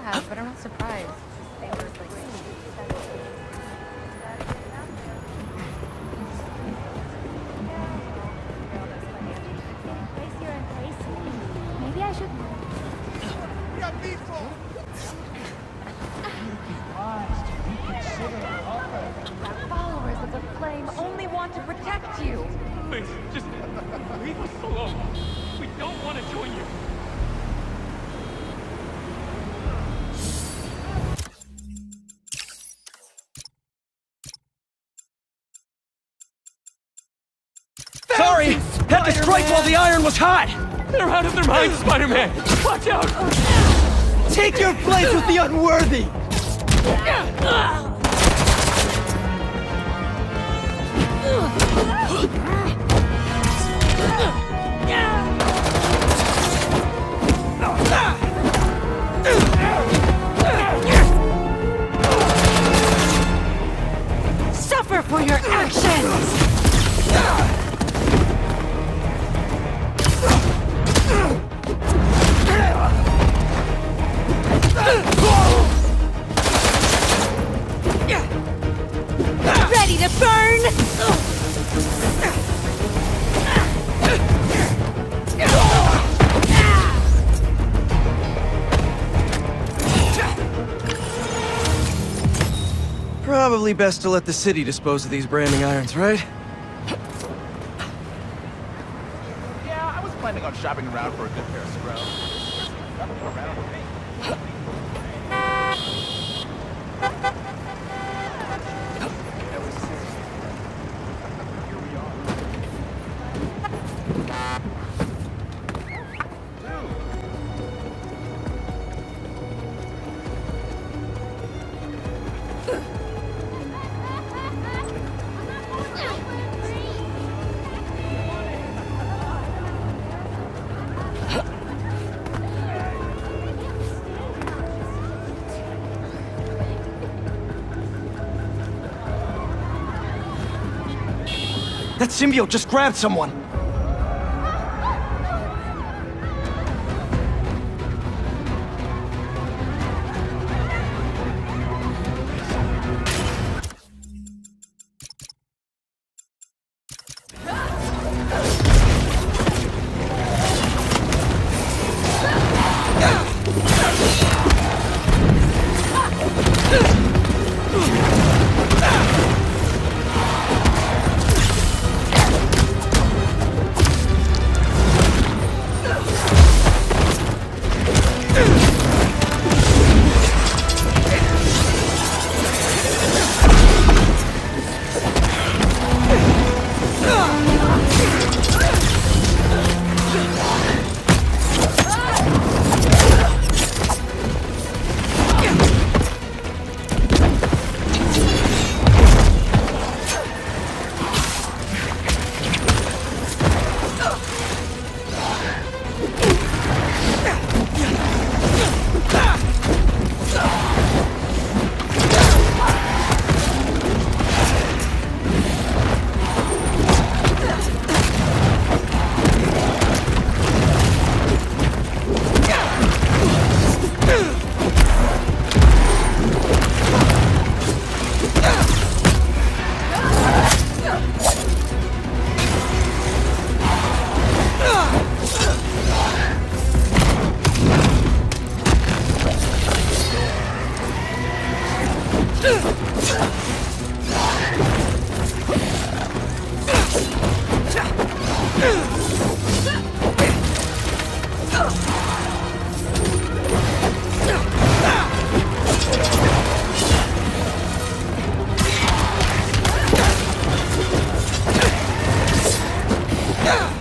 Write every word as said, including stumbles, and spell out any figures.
have, but I'm not surprised. They were like... Maybe I should... Followers of the flame only want to protect you. Please, just leave us alone. We don't want to join you. Sorry! Had to strike while the iron was hot! They're out of their minds, Spider-Man! Watch out! Take your place with the unworthy! Suffer for your actions! Ready to burn? Probably best to let the city dispose of these branding irons, right? Yeah, I was planning on shopping around for a good pair of scrubs. Nothing around with me. That symbiote just grabbed someone! Yeah!